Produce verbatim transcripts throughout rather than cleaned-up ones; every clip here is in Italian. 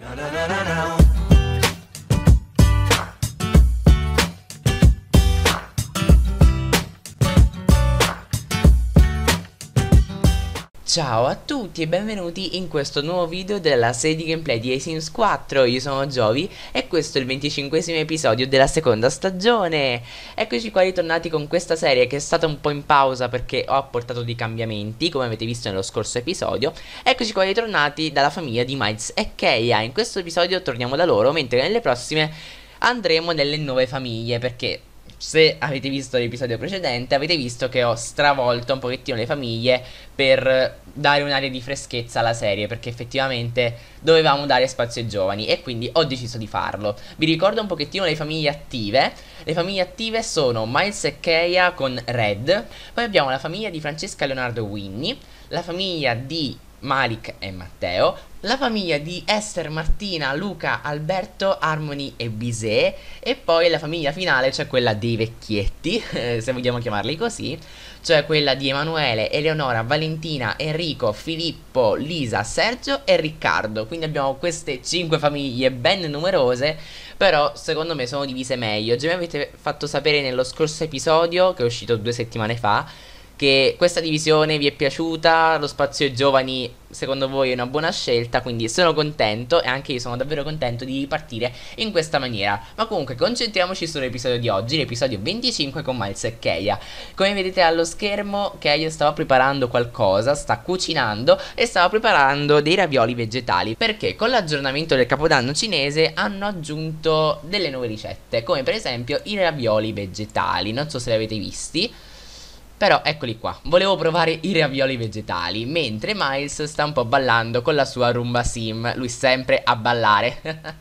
Ciao a tutti e benvenuti in questo nuovo video della serie di gameplay di Sims quattro. Io sono Giovi e questo è il venticinquesimo episodio della seconda stagione. Eccoci qua ritornati con questa serie che è stata un po' in pausa perché ho apportato dei cambiamenti, come avete visto nello scorso episodio. Eccoci qua ritornati dalla famiglia di Miles e Keia. In questo episodio torniamo da loro, mentre nelle prossime andremo nelle nuove famiglie, perché se avete visto l'episodio precedente avete visto che ho stravolto un pochettino le famiglie per dare un'aria di freschezza alla serie, perché effettivamente dovevamo dare spazio ai giovani e quindi ho deciso di farlo. Vi ricordo un pochettino le famiglie attive. Le famiglie attive sono Miles e Keia con Red, poi abbiamo la famiglia di Francesca, Leonardo e Winnie, la famiglia di Malik e Matteo, la famiglia di Esther, Martina, Luca, Alberto, Harmony e Bisè, e poi la famiglia finale, cioè quella dei vecchietti, eh, se vogliamo chiamarli così, cioè quella di Emanuele, Eleonora, Valentina, Enrico, Filippo, Lisa, Sergio e Riccardo. Quindi abbiamo queste cinque famiglie ben numerose, però secondo me sono divise meglio. Già mi avete fatto sapere nello scorso episodio, che è uscito due settimane fa, che questa divisione vi è piaciuta, lo spazio ai giovani secondo voi è una buona scelta, quindi sono contento e anche io sono davvero contento di ripartire in questa maniera. Ma comunque concentriamoci sull'episodio di oggi, l'episodio venticinque con Miles e Keia. Come vedete allo schermo, Keia stava preparando qualcosa, sta cucinando e stava preparando dei ravioli vegetali, perché con l'aggiornamento del Capodanno cinese hanno aggiunto delle nuove ricette, come per esempio i ravioli vegetali. Non so se li avete visti, però eccoli qua, volevo provare i ravioli vegetali, mentre Miles sta un po' ballando con la sua Roomba Sim, lui sempre a ballare.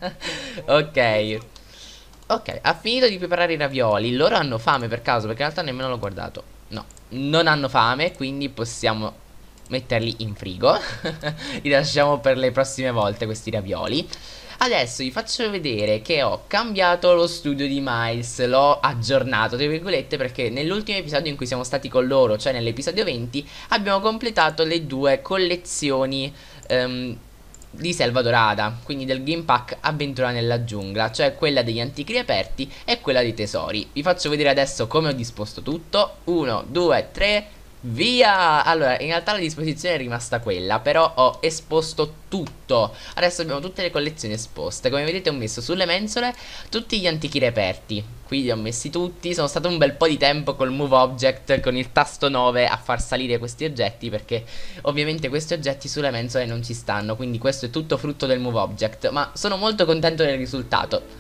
Ok, ok, ha finito di preparare i ravioli. Loro hanno fame per caso? Perché in realtà nemmeno l'ho guardato. No, non hanno fame, quindi possiamo metterli in frigo. Li lasciamo per le prossime volte questi ravioli. Adesso vi faccio vedere che ho cambiato lo studio di Miles, l'ho aggiornato tra virgolette, perché nell'ultimo episodio in cui siamo stati con loro, cioè nell'episodio venti, abbiamo completato le due collezioni um, di Selva Dorata, quindi del Game Pack Avventura nella giungla, cioè quella degli antichi reperti e quella dei tesori. Vi faccio vedere adesso come ho disposto tutto. Uno, due, tre... Via! Allora, in realtà la disposizione è rimasta quella, però ho esposto tutto. Adesso abbiamo tutte le collezioni esposte. Come vedete ho messo sulle mensole tutti gli antichi reperti. Qui li ho messi tutti. Sono stato un bel po' di tempo col Move Object, con il tasto nove, a far salire questi oggetti, perché ovviamente questi oggetti sulle mensole non ci stanno. Quindi questo è tutto frutto del Move Object, ma sono molto contento del risultato.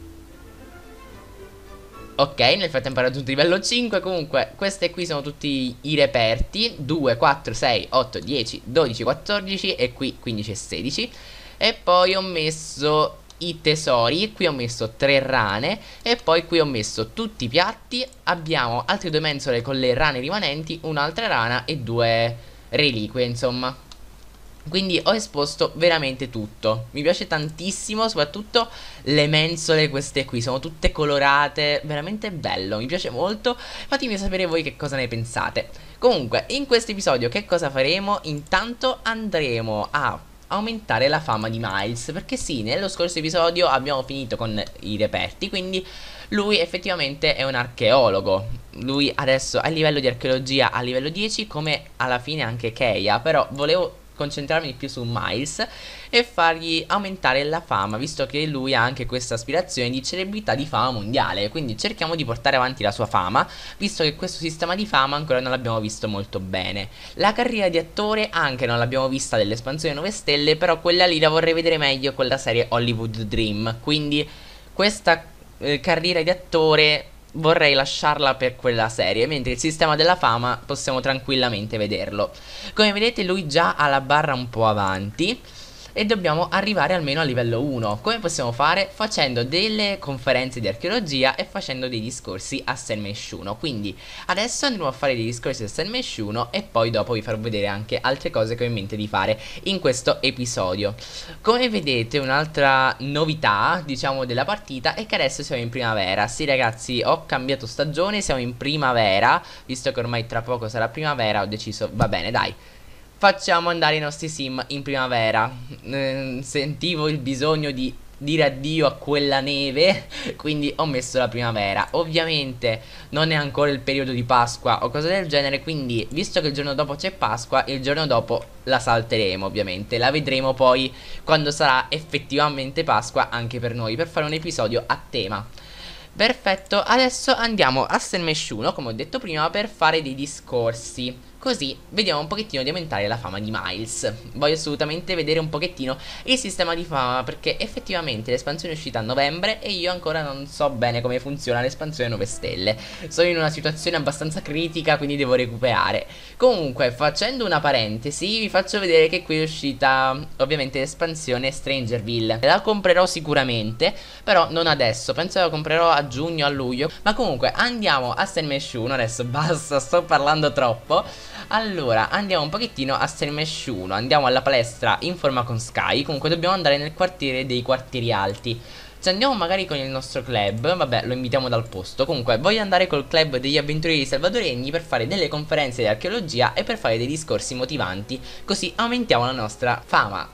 Ok, nel frattempo ha raggiunto livello cinque. Comunque questi qui sono tutti i reperti: due, quattro, sei, otto, dieci, dodici, quattordici e qui quindici e sedici. E poi ho messo i tesori. Qui ho messo tre rane. E poi qui ho messo tutti i piatti. Abbiamo altre due mensole con le rane rimanenti, un'altra rana e due reliquie, insomma. Quindi ho esposto veramente tutto. Mi piace tantissimo, soprattutto le mensole queste qui, sono tutte colorate, veramente bello, mi piace molto. Fatemi sapere voi che cosa ne pensate. Comunque, in questo episodio che cosa faremo? Intanto andremo a aumentare la fama di Miles, perché sì, nello scorso episodio abbiamo finito con i reperti, quindi lui effettivamente è un archeologo. Lui adesso ha il livello di archeologia a livello dieci, come alla fine anche Keia, però volevo concentrarmi di più su Miles e fargli aumentare la fama, visto che lui ha anche questa aspirazione di celebrità, di fama mondiale. Quindi cerchiamo di portare avanti la sua fama, visto che questo sistema di fama ancora non l'abbiamo visto molto bene. La carriera di attore anche non l'abbiamo vista dell'espansione nove stelle, però quella lì la vorrei vedere meglio con la serie Hollywood Dream. Quindi questa eh, carriera di attore vorrei lasciarla per quella serie, mentre il sistema della fama possiamo tranquillamente vederlo. Come vedete lui già ha la barra un po' avanti e dobbiamo arrivare almeno a livello uno. Come possiamo fare? Facendo delle conferenze di archeologia e facendo dei discorsi a Selmesh uno. Quindi adesso andremo a fare dei discorsi a Selmesh uno e poi dopo vi farò vedere anche altre cose che ho in mente di fare in questo episodio. Come vedete un'altra novità, diciamo, della partita è che adesso siamo in primavera. Sì ragazzi, ho cambiato stagione, siamo in primavera. Visto che ormai tra poco sarà primavera, ho deciso, va bene dai, facciamo andare i nostri sim in primavera. Eh, sentivo il bisogno di dire addio a quella neve, quindi ho messo la primavera. Ovviamente non è ancora il periodo di Pasqua o cose del genere, quindi visto che il giorno dopo c'è Pasqua, il giorno dopo la salteremo ovviamente. La vedremo poi quando sarà effettivamente Pasqua anche per noi, per fare un episodio a tema. Perfetto, adesso andiamo a Selmesh uno, come ho detto prima, per fare dei discorsi. Così vediamo un pochettino di aumentare la fama di Miles. Voglio assolutamente vedere un pochettino il sistema di fama, perché effettivamente l'espansione è uscita a novembre e io ancora non so bene come funziona l'espansione nove stelle. Sono in una situazione abbastanza critica, quindi devo recuperare. Comunque, facendo una parentesi, vi faccio vedere che qui è uscita ovviamente l'espansione Strangerville. La comprerò sicuramente, però non adesso, penso la comprerò a giugno, a luglio. Ma comunque andiamo a Selmesh uno, adesso basta, sto parlando troppo. Allora, andiamo un pochettino a Selmesh uno, andiamo alla palestra in forma con Sky. Comunque dobbiamo andare nel quartiere dei quartieri alti. Se andiamo magari con il nostro club, vabbè, lo invitiamo dal posto. Comunque voglio andare col club degli avventurieri salvadoregni per fare delle conferenze di archeologia e per fare dei discorsi motivanti, così aumentiamo la nostra fama.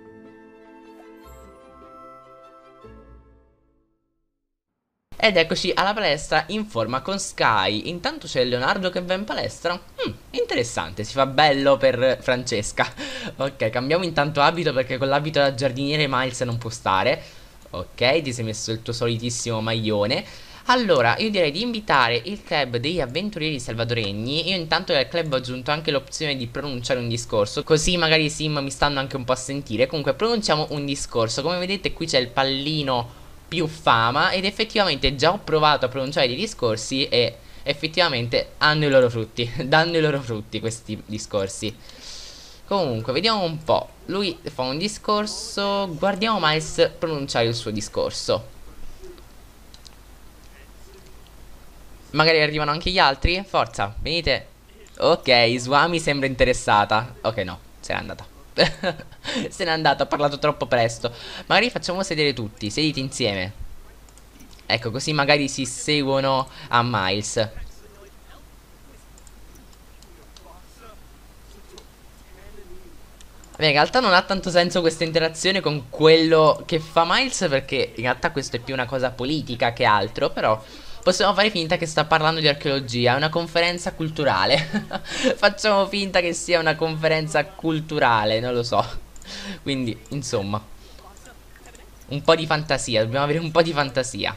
Ed eccoci alla palestra in forma con Sky. Intanto c'è Leonardo che va in palestra. mm, Interessante, si fa bello per Francesca. Ok, cambiamo intanto abito, perché con l'abito da giardiniere Miles non può stare. Ok, ti sei messo il tuo solitissimo maglione. Allora, io direi di invitare il club degli avventurieri salvadoregni. Io intanto nel club ho aggiunto anche l'opzione di pronunciare un discorso, così magari i sim mi stanno anche un po' a sentire. Comunque pronunciamo un discorso. Come vedete qui c'è il pallino più fama, ed effettivamente già ho provato a pronunciare dei discorsi e effettivamente hanno i loro frutti. Danno i loro frutti questi discorsi. Comunque vediamo un po'. Lui fa un discorso, guardiamo Miles pronunciare il suo discorso. Magari arrivano anche gli altri. Forza, venite. Ok, Swami sembra interessata. Ok, no, se n'è andata. Se n'è andata, ha parlato troppo presto. Magari facciamo sedere tutti, sediti insieme. Ecco, così magari si seguono a Miles. Beh, in realtà non ha tanto senso questa interazione con quello che fa Miles, perché in realtà questo è più una cosa politica che altro. Però possiamo fare finta che sta parlando di archeologia. È una conferenza culturale. Facciamo finta che sia una conferenza culturale, non lo so. Quindi, insomma, un po' di fantasia. Dobbiamo avere un po' di fantasia.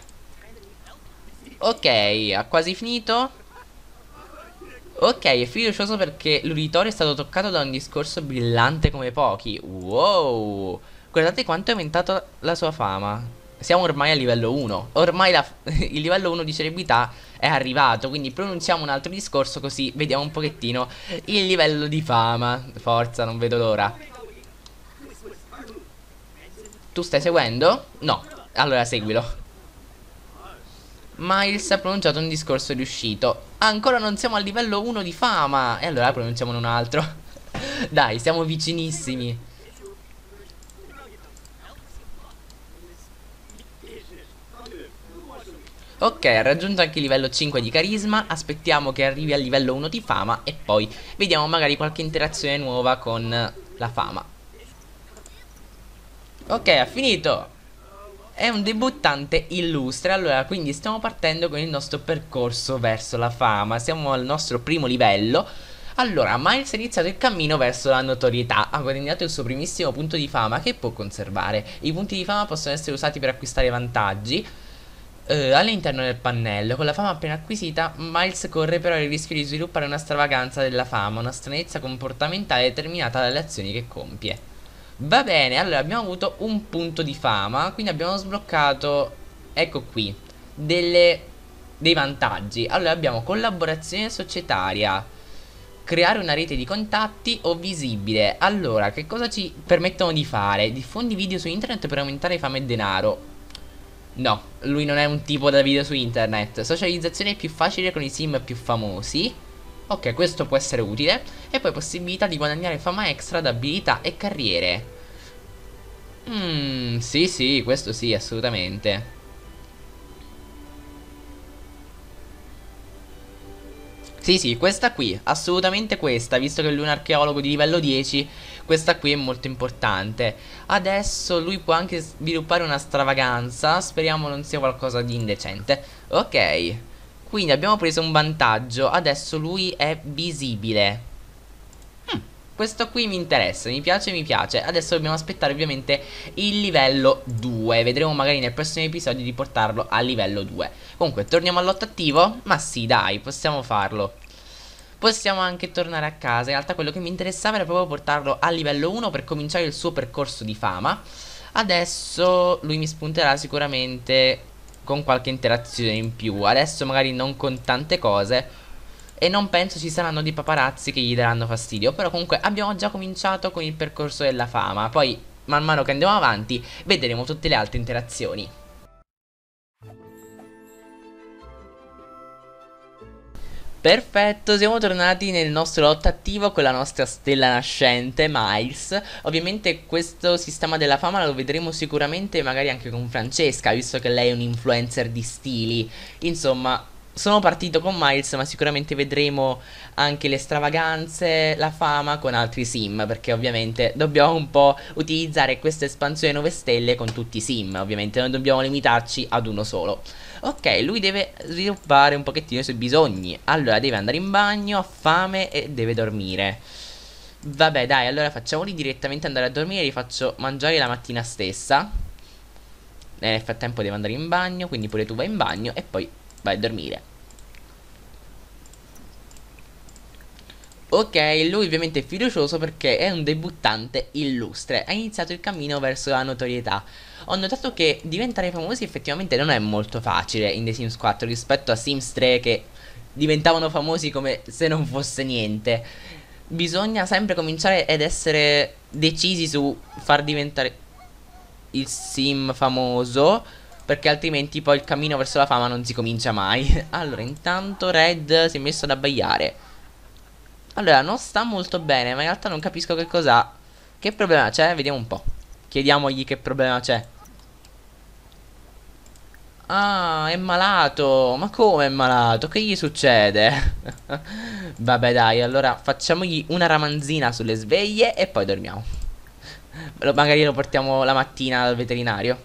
Ok, ha quasi finito. Ok, è fiducioso perché l'uditorio è stato toccato da un discorso brillante come pochi. Wow. Guardate quanto è aumentato la sua fama. Siamo ormai a livello uno. Ormai la, il livello uno di celebrità è arrivato. Quindi pronunziamo un altro discorso, così vediamo un pochettino il livello di fama. Forza, non vedo l'ora. Tu stai seguendo? No. Allora seguilo. Miles ha pronunciato un discorso riuscito. Ancora non siamo al livello uno di fama. E allora pronunciamone un altro. Dai, siamo vicinissimi. Ok, ha raggiunto anche il livello cinque di carisma. Aspettiamo che arrivi al livello uno di fama e poi vediamo magari qualche interazione nuova con la fama. Ok, ha finito. È un debuttante illustre. Allora, quindi stiamo partendo con il nostro percorso verso la fama. Siamo al nostro primo livello. Allora, Miles ha iniziato il cammino verso la notorietà. Ha guadagnato il suo primissimo punto di fama, che può conservare. I punti di fama possono essere usati per acquistare vantaggi eh, all'interno del pannello. Con la fama appena acquisita, Miles corre però il rischio di sviluppare una stravaganza della fama, una stranezza comportamentale determinata dalle azioni che compie. Va bene, allora abbiamo avuto un punto di fama, quindi abbiamo sbloccato, ecco qui, delle, dei vantaggi. Allora abbiamo collaborazione societaria, creare una rete di contatti o visibile. Allora, che cosa ci permettono di fare? Diffondi video su internet per aumentare fama e denaro. No, lui non è un tipo da video su internet. Socializzazione più facile con i sim più famosi. Ok, questo può essere utile. E poi possibilità di guadagnare fama extra da abilità e carriere. Mmm, sì sì, questo sì, assolutamente. Sì, sì, questa qui, assolutamente questa, visto che lui è un archeologo di livello dieci, questa qui è molto importante. Adesso lui può anche sviluppare una stravaganza, speriamo non sia qualcosa di indecente. Ok, quindi abbiamo preso un vantaggio, adesso lui è visibile. Hm, questo qui mi interessa, mi piace, mi piace. Adesso dobbiamo aspettare ovviamente il livello due, vedremo magari nel prossimo episodio di portarlo a livello due. Comunque, torniamo all'otto attivo? Ma sì, dai, possiamo farlo. Possiamo anche tornare a casa. In realtà quello che mi interessava era proprio portarlo a livello uno per cominciare il suo percorso di fama. Adesso lui mi spunterà sicuramente con qualche interazione in più. Adesso magari non con tante cose. E non penso ci saranno dei paparazzi che gli daranno fastidio. Però comunque abbiamo già cominciato con il percorso della fama. Poi man mano che andiamo avanti vedremo tutte le altre interazioni. Perfetto, siamo tornati nel nostro lotto attivo con la nostra stella nascente, Miles. Ovviamente questo sistema della fama lo vedremo sicuramente magari anche con Francesca, visto che lei è un influencer di stili. Insomma, sono partito con Miles, ma sicuramente vedremo anche le stravaganze, la fama con altri sim, perché ovviamente dobbiamo un po' utilizzare questa espansione nove stelle con tutti i sim. Ovviamente non dobbiamo limitarci ad uno solo. Ok, lui deve sviluppare un pochettino i suoi bisogni. Allora deve andare in bagno, ha fame e deve dormire. Vabbè dai, allora facciamoli direttamente andare a dormire. Li faccio mangiare la mattina stessa. Nel frattempo deve andare in bagno, quindi pure tu vai in bagno e poi vai a dormire. Ok, lui ovviamente è fiducioso perché è un debuttante illustre. Ha iniziato il cammino verso la notorietà. Ho notato che diventare famosi effettivamente non è molto facile in The Sims quattro rispetto a Sims tre che diventavano famosi come se non fosse niente. Bisogna sempre cominciare ed essere decisi su far diventare il sim famoso, perché altrimenti poi il cammino verso la fama non si comincia mai. Allora, intanto Red si è messo ad abbaiare. Allora, non sta molto bene, ma in realtà non capisco che cos'ha. Che problema c'è? Vediamo un po'. Chiediamogli che problema c'è. Ah, è malato. Ma come è malato? Che gli succede? Vabbè, dai, allora facciamogli una ramanzina sulle sveglie e poi dormiamo. Magari lo portiamo la mattina al veterinario.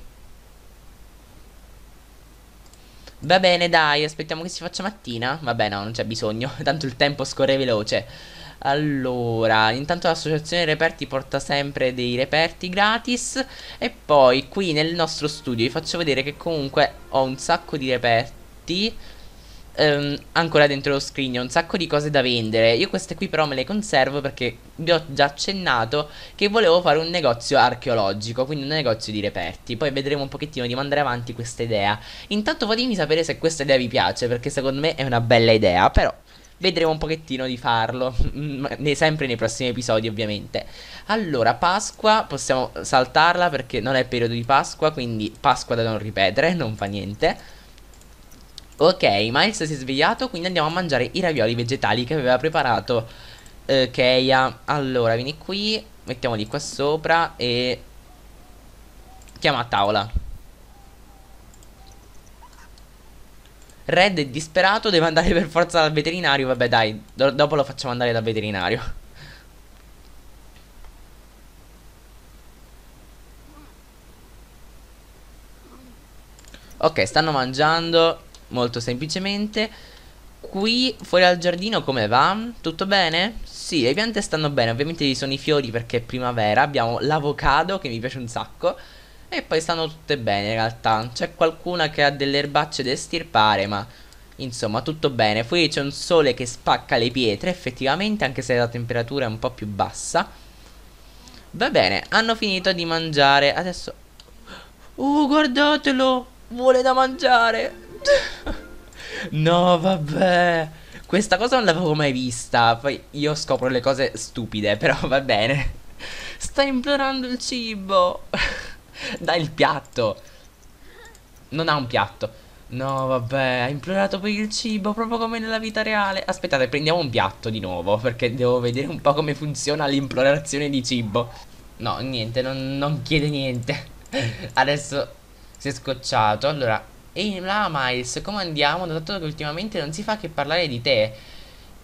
Va bene, dai, aspettiamo che si faccia mattina. Vabbè, no, non c'è bisogno. Tanto il tempo scorre veloce. Allora, intanto l'associazione reperti porta sempre dei reperti gratis. E poi qui nel nostro studio vi faccio vedere che comunque ho un sacco di reperti ehm, ancora dentro lo scrigno, un sacco di cose da vendere. Io queste qui però me le conservo perché vi ho già accennato che volevo fare un negozio archeologico, quindi un negozio di reperti. Poi vedremo un pochettino di mandare avanti questa idea. Intanto fatemi sapere se questa idea vi piace, perché secondo me è una bella idea, però vedremo un pochettino di farlo, sempre nei prossimi episodi ovviamente. Allora, Pasqua, possiamo saltarla perché non è periodo di Pasqua, quindi Pasqua da non ripetere, non fa niente. Ok, Miles si è svegliato, quindi andiamo a mangiare i ravioli vegetali che aveva preparato eh, Keia. Allora, vieni qui, mettiamoli qua sopra e chiama a tavola. Red è disperato, deve andare per forza dal veterinario. Vabbè dai, do dopo lo facciamo andare dal veterinario. Ok, stanno mangiando molto semplicemente. Qui fuori al giardino come va? Tutto bene? Sì, le piante stanno bene. Ovviamente ci sono i fiori perché è primavera. Abbiamo l'avocado che mi piace un sacco. E poi stanno tutte bene in realtà. C'è qualcuna che ha delle erbacce da estirpare, ma insomma tutto bene. Fuori c'è un sole che spacca le pietre effettivamente, anche se la temperatura è un po' più bassa. Va bene, hanno finito di mangiare. Adesso... Oh, guardatelo! Vuole da mangiare! No, vabbè. Questa cosa non l'avevo mai vista. Poi io scopro le cose stupide, però va bene. Sta implorando il cibo. Dai il piatto. Non ha un piatto. No, vabbè, ha implorato per il cibo, proprio come nella vita reale. Aspettate, prendiamo un piatto di nuovo, perché devo vedere un po' come funziona l'implorazione di cibo. No, niente, non, non chiede niente. Adesso si è scocciato. Allora, ehi là Miles, come andiamo? Ho notato che ultimamente non si fa che parlare di te.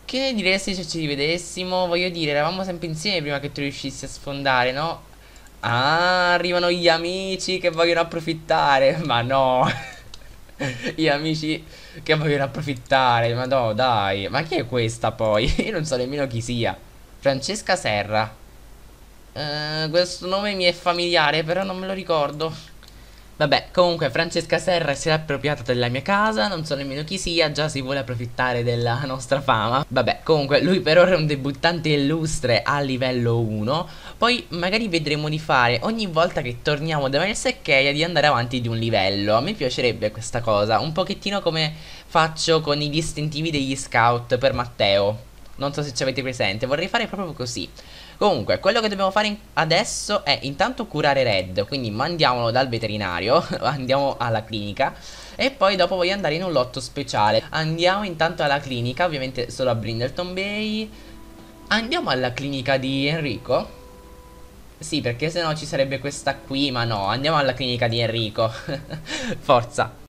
Che ne diresti se ci rivedessimo? Voglio dire, eravamo sempre insieme prima che tu riuscissi a sfondare, no? Ah, arrivano gli amici che vogliono approfittare. Ma no. Gli amici che vogliono approfittare. Ma no, dai. Ma chi è questa poi? Io non so nemmeno chi sia. Francesca Serra. Eh, questo nome mi è familiare, però non me lo ricordo. Vabbè, comunque Francesca Serra si è appropriata della mia casa, non so nemmeno chi sia, già si vuole approfittare della nostra fama. Vabbè, comunque lui per ora è un debuttante illustre a livello uno, poi magari vedremo di fare ogni volta che torniamo da Mersecheia di andare avanti di un livello. A me piacerebbe questa cosa, un pochettino come faccio con i distintivi degli scout per Matteo. Non so se ci avete presente, vorrei fare proprio così. Comunque, quello che dobbiamo fare adesso è intanto curare Red, quindi mandiamolo dal veterinario, andiamo alla clinica e poi dopo voglio andare in un lotto speciale. Andiamo intanto alla clinica, ovviamente solo a Brindleton Bay. Andiamo alla clinica di Enrico? Sì, perché sennò ci sarebbe questa qui, ma no, andiamo alla clinica di Enrico. Forza.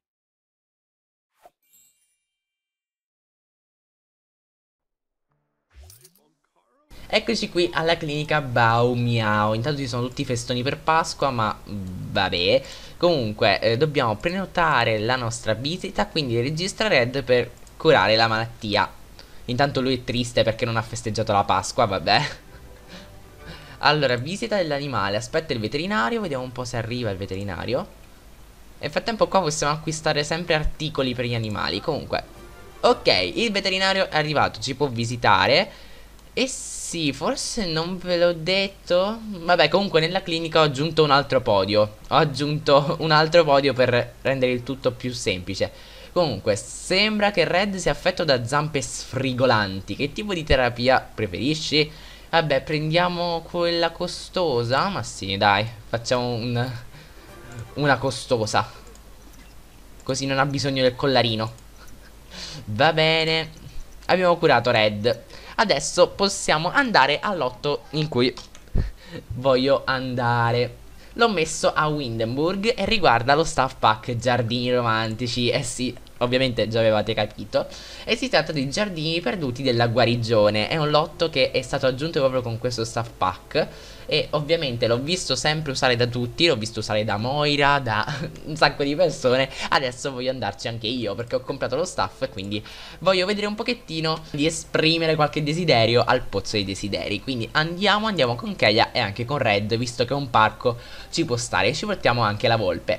Eccoci qui alla clinica Bau Miao. Intanto ci sono tutti i festoni per Pasqua, ma vabbè. Comunque eh, dobbiamo prenotare la nostra visita, quindi registra Red per curare la malattia. Intanto lui è triste perché non ha festeggiato la Pasqua, vabbè. Allora, visita dell'animale. Aspetta il veterinario, vediamo un po' se arriva il veterinario. Nel frattempo qua possiamo acquistare sempre articoli per gli animali. Comunque, ok, il veterinario è arrivato, ci può visitare. E sì, forse non ve l'ho detto. Vabbè, comunque nella clinica ho aggiunto un altro podio. Ho aggiunto un altro podio per rendere il tutto più semplice. Comunque, sembra che Red sia affetto da zampe sfrigolanti. Che tipo di terapia preferisci? Vabbè, prendiamo quella costosa. Ma sì, dai, facciamo un, una costosa. Così non ha bisogno del collarino. Va bene. Abbiamo curato Red. Adesso possiamo andare all'otto in cui voglio andare. L'ho messo a Windenburg e riguarda lo staff pack Giardini Romantici. Eh sì, ovviamente già avevate capito. E si tratta di Giardini Perduti della Guarigione. È un lotto che è stato aggiunto proprio con questo staff pack. E ovviamente l'ho visto sempre usare da tutti. L'ho visto usare da Moira, da un sacco di persone. Adesso voglio andarci anche io perché ho comprato lo staff e quindi voglio vedere un pochettino di esprimere qualche desiderio al pozzo dei desideri. Quindi andiamo, andiamo con Keia e anche con Red, visto che è un parco ci può stare. E ci portiamo anche la volpe.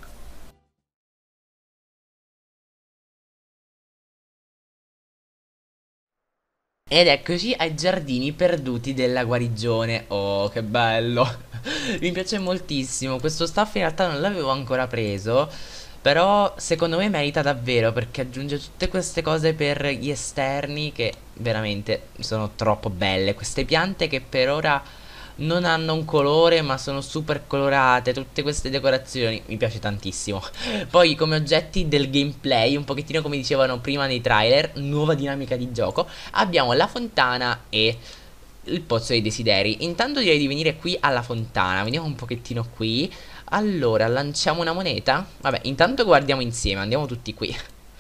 Ed eccoci ai Giardini Perduti della Guarigione. Oh, che bello. Mi piace moltissimo. Questo staff in realtà non l'avevo ancora preso, però secondo me merita davvero, perché aggiunge tutte queste cose per gli esterni che veramente sono troppo belle. Queste piante che per ora non hanno un colore ma sono super colorate. Tutte queste decorazioni mi piace tantissimo. Poi come oggetti del gameplay, un pochettino come dicevano prima nei trailer, nuova dinamica di gioco, abbiamo la fontana e il pozzo dei desideri. Intanto direi di venire qui alla fontana. Vediamo un pochettino qui. Allora, lanciamo una moneta. Vabbè, intanto guardiamo insieme, andiamo tutti qui.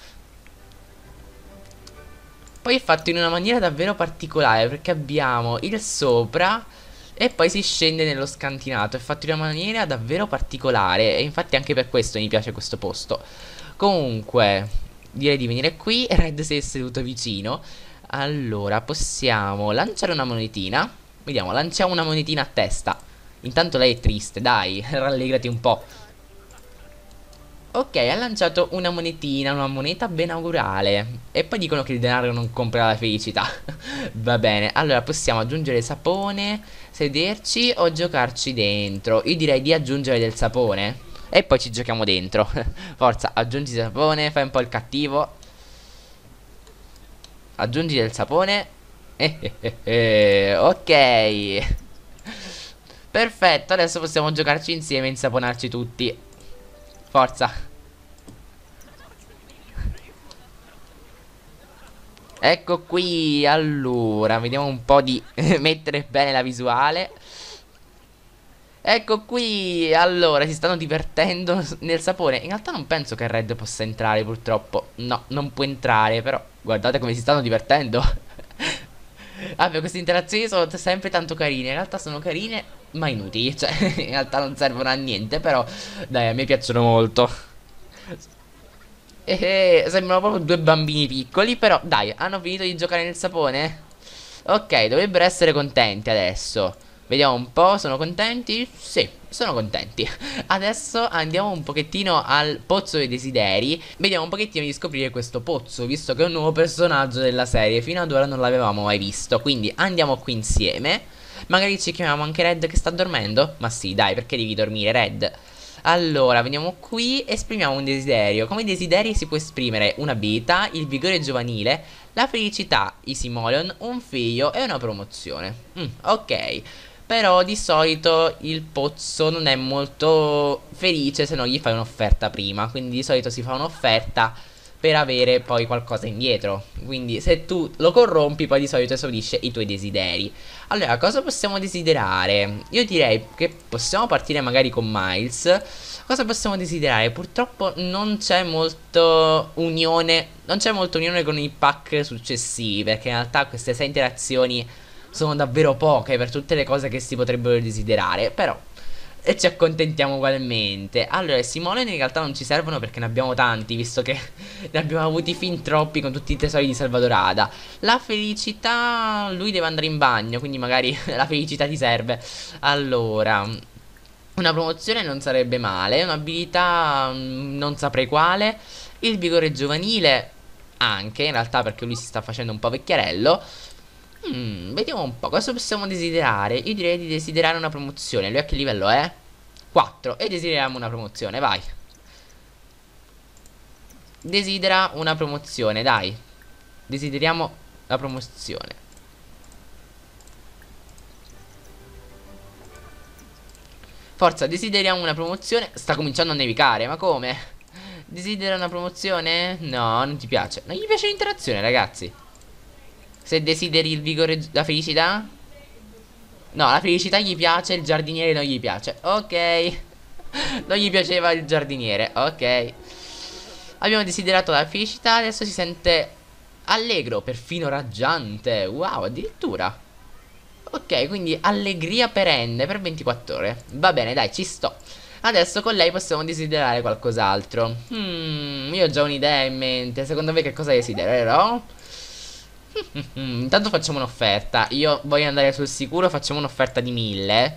Poi è fatto in una maniera davvero particolare, perché abbiamo il sopra e poi si scende nello scantinato. È fatto in una maniera davvero particolare e infatti anche per questo mi piace questo posto. Comunque, direi di venire qui. Red si è seduto vicino. Allora, possiamo lanciare una monetina. Vediamo, lanciamo una monetina a testa. Intanto lei è triste, dai, rallegrati un po'. Ok, ha lanciato una monetina, una moneta benaugurale. E poi dicono che il denaro non compra la felicità. Va bene, allora possiamo aggiungere sapone, sederci o giocarci dentro. Io direi di aggiungere del sapone e poi ci giochiamo dentro. Forza, aggiungi sapone, fai un po' il cattivo. Aggiungi del sapone. Eh, eh, eh, eh, ok. Perfetto, adesso possiamo giocarci insieme e insaponarci tutti. Forza. Ecco qui. Allora, vediamo un po' di mettere bene la visuale. Ecco qui. Allora, si stanno divertendo nel sapone. In realtà non penso che Red possa entrare, purtroppo. No, non può entrare, però guardate come si stanno divertendo. Vabbè, queste interazioni sono sempre tanto carine. In realtà sono carine, ma inutili. Cioè, in realtà non servono a niente. Però, dai, a me piacciono molto. E sembrano proprio due bambini piccoli. Però, dai, hanno finito di giocare nel sapone? Ok, dovrebbero essere contenti adesso. Vediamo un po', sono contenti? Sì, sono contenti. Adesso andiamo un pochettino al pozzo dei desideri. Vediamo un pochettino di scoprire questo pozzo, visto che è un nuovo personaggio della serie. Fino ad ora non l'avevamo mai visto. Quindi andiamo qui insieme. Magari ci chiamiamo anche Red che sta dormendo? Ma sì, dai, perché devi dormire, Red? Allora, veniamo qui, esprimiamo un desiderio. Come desideri si può esprimere un'abilità, il vigore giovanile, la felicità, i simoleon, un figlio e una promozione. Mm, ok. Però di solito il pozzo non è molto felice se non gli fai un'offerta prima. Quindi di solito si fa un'offerta per avere poi qualcosa indietro. Quindi se tu lo corrompi poi di solito esaudisce i tuoi desideri. Allora, cosa possiamo desiderare? Io direi che possiamo partire magari con Miles. Cosa possiamo desiderare? Purtroppo non c'è molto unione. Non c'è molto unione con i pack successivi, perché in realtà queste sei interazioni sono davvero poche per tutte le cose che si potrebbero desiderare. Però e ci accontentiamo ugualmente. Allora, i Simoleon in realtà non ci servono perché ne abbiamo tanti, visto che ne abbiamo avuti fin troppi con tutti i tesori di Salvadorada. La felicità, lui deve andare in bagno, quindi magari la felicità ti serve. Allora, una promozione non sarebbe male, un'abilità mm, non saprei quale. Il vigore giovanile anche, in realtà, perché lui si sta facendo un po' vecchiarello. Hmm, vediamo un po', cosa possiamo desiderare? Io direi di desiderare una promozione. Lui a che livello è? quattro. E desideriamo una promozione, vai. Desidera una promozione, dai. Desideriamo la promozione. Forza, desideriamo una promozione. Sta cominciando a nevicare, ma come? Desidera una promozione? No, non ti piace. Non gli piace l'interazione, ragazzi. Se desideri il vigore, la felicità? No, la felicità gli piace, il giardiniere non gli piace. Ok. Non gli piaceva il giardiniere. Ok. Abbiamo desiderato la felicità, adesso si sente allegro, perfino raggiante. Wow, addirittura. Ok, quindi allegria perenne per ventiquattro ore. Va bene, dai, ci sto. Adesso con lei possiamo desiderare qualcos'altro. Hmm, io ho già un'idea in mente. Secondo me che cosa desidererò? Intanto facciamo un'offerta. Io voglio andare sul sicuro. Facciamo un'offerta di mille.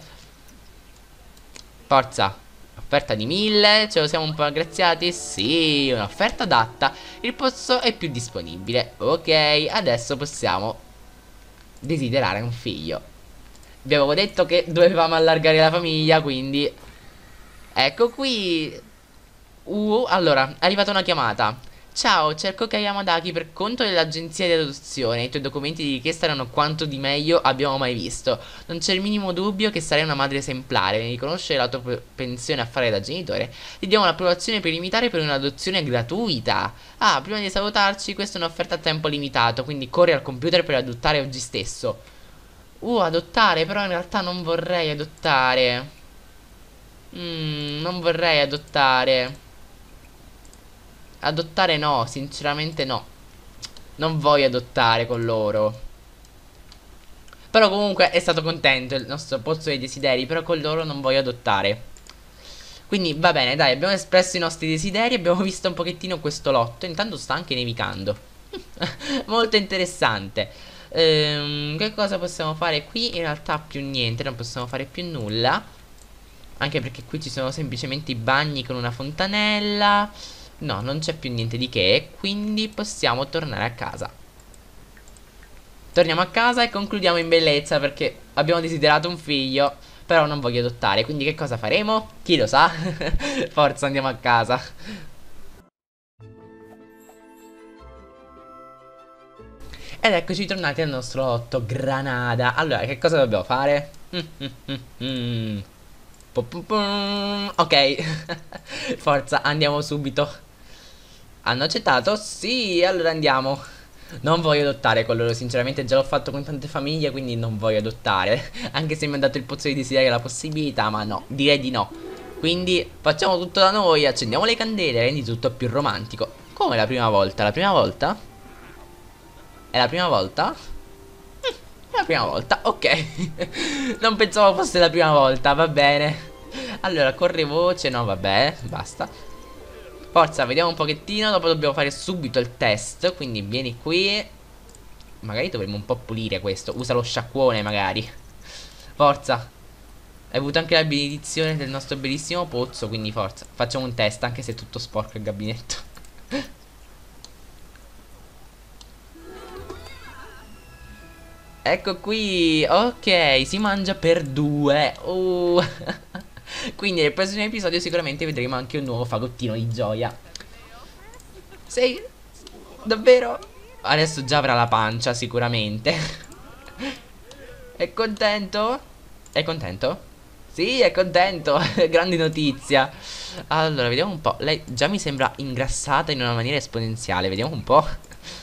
Forza. Offerta di mille. Ce lo siamo un po' aggraziati? Sì, un'offerta adatta. Il pozzo è più disponibile. Ok, adesso possiamo desiderare un figlio. Vi avevo detto che dovevamo allargare la famiglia, quindi ecco qui. Uh, allora, è arrivata una chiamata. Ciao, cerco Kei Yamadaki per conto dell'agenzia di adozione. I tuoi documenti di richiesta erano quanto di meglio abbiamo mai visto. Non c'è il minimo dubbio che sarai una madre esemplare. Nel riconoscere la tua propensione a fare da genitore, ti diamo l'approvazione preliminare per un'adozione gratuita. Ah, prima di salutarci, questa è un'offerta a tempo limitato, quindi corri al computer per adottare oggi stesso. Uh, adottare, però in realtà non vorrei adottare. Mm, non vorrei adottare. Adottare no, sinceramente no. Non voglio adottare con loro. Però comunque è stato contento il nostro pozzo dei desideri. Però con loro non voglio adottare. Quindi va bene, dai, abbiamo espresso i nostri desideri. Abbiamo visto un pochettino questo lotto. Intanto sta anche nevicando. Molto interessante. ehm, Che cosa possiamo fare qui? In realtà più niente, non possiamo fare più nulla. Anche perché qui ci sono semplicemente i bagni con una fontanella. No, non c'è più niente di che, quindi possiamo tornare a casa. Torniamo a casa e concludiamo in bellezza perché abbiamo desiderato un figlio, però non voglio adottare, quindi che cosa faremo? Chi lo sa? Forza, andiamo a casa. Ed eccoci tornati al nostro lotto Granada. Allora, che cosa dobbiamo fare? Ok. Forza, andiamo subito. Hanno accettato? Sì, allora andiamo. Non voglio adottare con loro, sinceramente già l'ho fatto con tante famiglie, quindi non voglio adottare. Anche se mi ha dato il pozzo di desiderio la possibilità, ma no, direi di no. Quindi facciamo tutto da noi, accendiamo le candele, rendi tutto più romantico. Come la prima volta? La prima volta? È la prima volta? la prima volta, ok. Non pensavo fosse la prima volta, va bene. Allora, corre voce, no vabbè, basta. Forza, vediamo un pochettino. Dopo dobbiamo fare subito il test, quindi vieni qui. Magari dovremmo un po' pulire questo. Usa lo sciacquone magari. Forza. Hai avuto anche la benedizione del nostro bellissimo pozzo, quindi forza. Facciamo un test, anche se è tutto sporco il gabinetto. Ecco qui. Ok, si mangia per due. uh. Quindi nel prossimo episodio sicuramente vedremo anche un nuovo fagottino di gioia. Sei... davvero? Adesso già avrà la pancia sicuramente. È contento? È contento? Sì, è contento. Grande notizia. Allora, vediamo un po'. Lei già mi sembra ingrassata in una maniera esponenziale. Vediamo un po'.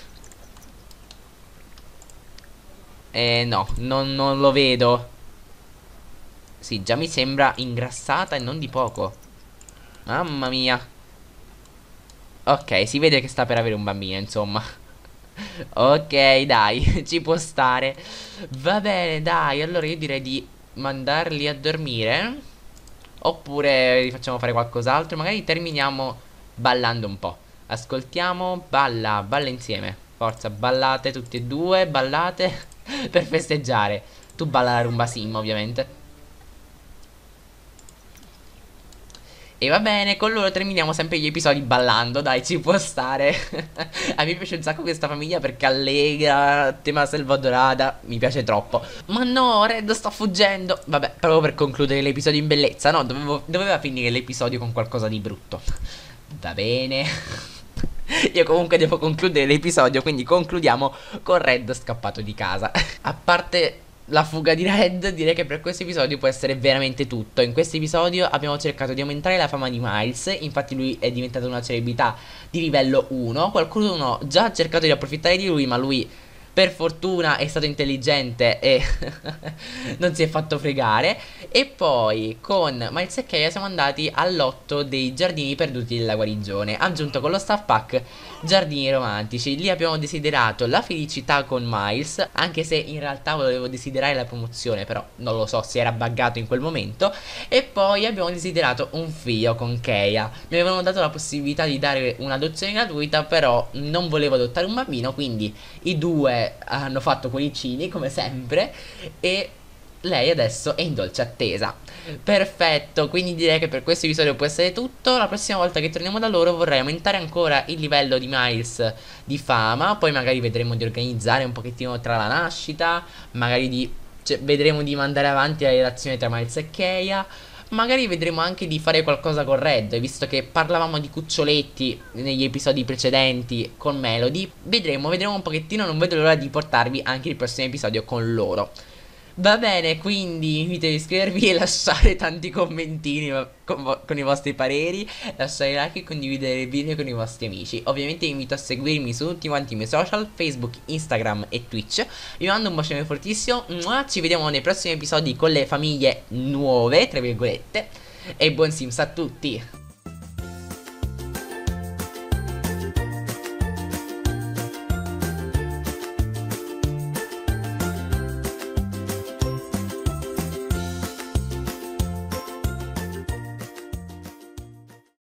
Eh no, non, non lo vedo. Sì, già mi sembra ingrassata e non di poco. Mamma mia. Ok, si vede che sta per avere un bambino, insomma. Ok, dai, ci può stare. Va bene, dai, allora io direi di mandarli a dormire. Oppure li facciamo fare qualcos'altro. Magari terminiamo ballando un po'. Ascoltiamo, balla, balla insieme. Forza, ballate tutti e due, ballate per festeggiare. Tu balla la rumba sim, ovviamente. E va bene, con loro terminiamo sempre gli episodi ballando, dai, ci può stare. A me piace un sacco questa famiglia perché allegra, tema selva dorata, mi piace troppo. Ma no, Red sta fuggendo. Vabbè, proprio per concludere l'episodio in bellezza, no, dovevo, doveva finire l'episodio con qualcosa di brutto. Va bene. Io comunque devo concludere l'episodio, quindi concludiamo con Red scappato di casa. A parte la fuga di Red, direi che per questo episodio può essere veramente tutto. In questo episodio abbiamo cercato di aumentare la fama di Miles. Infatti lui è diventato una celebrità di livello uno. Qualcuno già ha cercato di approfittare di lui, ma lui per fortuna è stato intelligente e non si è fatto fregare. E poi con Miles e Keia siamo andati all'otto dei giardini perduti della guarigione, aggiunto con lo staff pack giardini romantici. Lì abbiamo desiderato la felicità con Miles, anche se in realtà volevo desiderare la promozione, però non lo so, si era buggato in quel momento. E poi abbiamo desiderato un figlio con Keia. Mi avevano dato la possibilità di dare un'adozione gratuita, però non volevo adottare un bambino, quindi i due hanno fatto cuoricini come sempre e lei adesso è in dolce attesa. Perfetto, quindi direi che per questo episodio può essere tutto. La prossima volta che torniamo da loro vorrei aumentare ancora il livello di Miles di fama. Poi magari vedremo di organizzare un pochettino tra la nascita. Magari di, cioè, vedremo di mandare avanti la relazione tra Miles e Keia. Magari vedremo anche di fare qualcosa con Red, visto che parlavamo di cuccioletti negli episodi precedenti con Melody. Vedremo, vedremo un pochettino, non vedo l'ora di portarvi anche il prossimo episodio con loro. Va bene, quindi invito a iscrivervi e lasciare tanti commentini con, con i vostri pareri, lasciare like e condividere il video con i vostri amici. Ovviamente vi invito a seguirmi su tutti quanti i miei social, Facebook, Instagram e Twitch. Vi mando un bacione fortissimo, ci vediamo nei prossimi episodi con le famiglie nuove, tra virgolette, e buon Sims a tutti!